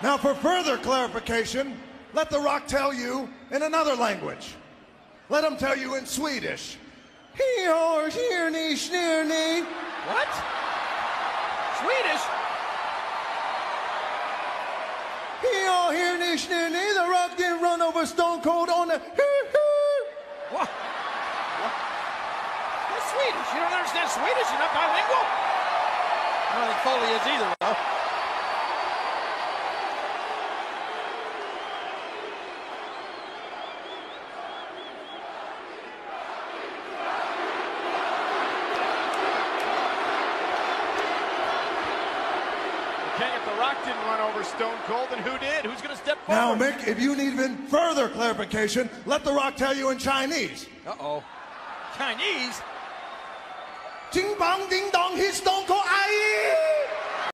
Now, for further clarification, let The Rock tell you in another language. Let him tell you in Swedish. What? Swedish? The Rock didn't run over Stone Cold on the... What? That's Swedish. You don't understand Swedish? You're not bilingual? I don't think Foley is either, though. If The Rock didn't run over Stone Cold, then who did? Who's going to step Now, forward? Mick, if you need even further clarification, let The Rock tell you in Chinese. Uh-oh. Chinese? Ding bong ding dong, he's Stone Cold. Aye!